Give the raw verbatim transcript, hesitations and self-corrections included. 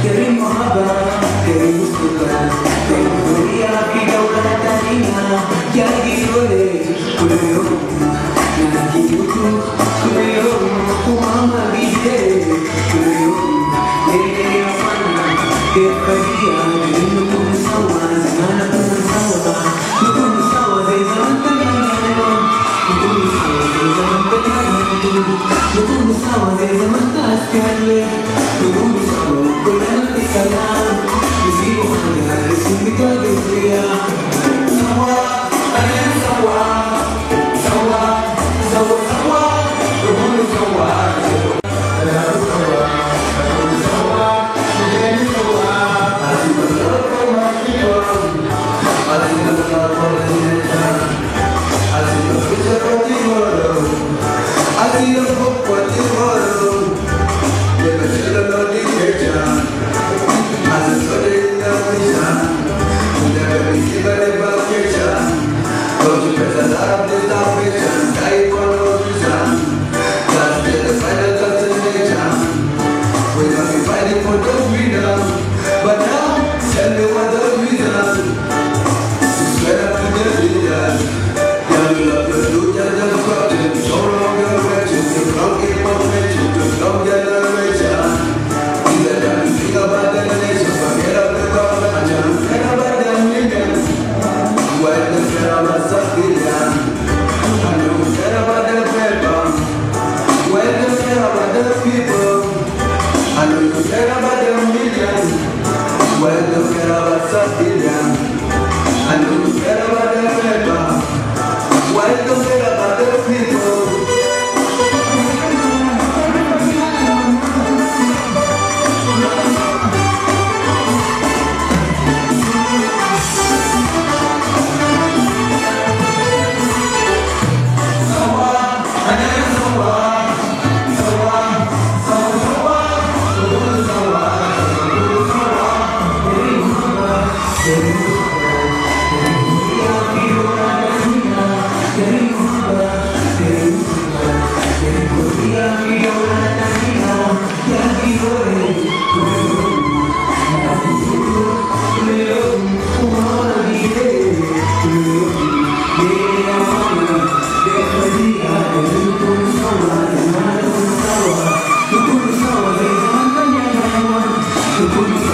तेरी मोहब्बत तेरी मुस्कुराहट तेरी दुनिया की दौलत तरीना क्या गिरोले कुलियो ना गिरो कुलियो कुमामा बिजे कुलियो तेरे अपना तेरे करिया नूर सवा ज़माना नूर सवा नूर सवा दे ज़मान तनिया नूर सवा दे ज़मान तनिया नूर सवा दे ज़मान तास्कले नूर सवा कुलना तिकलाम किसी वहाँ किसी का दिया सवा अरे सवा सवा सवा सवा नूर सवा But now, tell me what the reason. Swear up to the leader. Young love, the blue, young love, project. So long, you're wretched. The clock keep on wretched. The long generation. These are done. Think about the nation. Forget about the government. Forget about the million. Why do you care about civilian? I don't care about the paper. Why do you care about the people? I know you care about the million. Well, you care about civilian. I know you care about the paper. Well, you care about the people. Good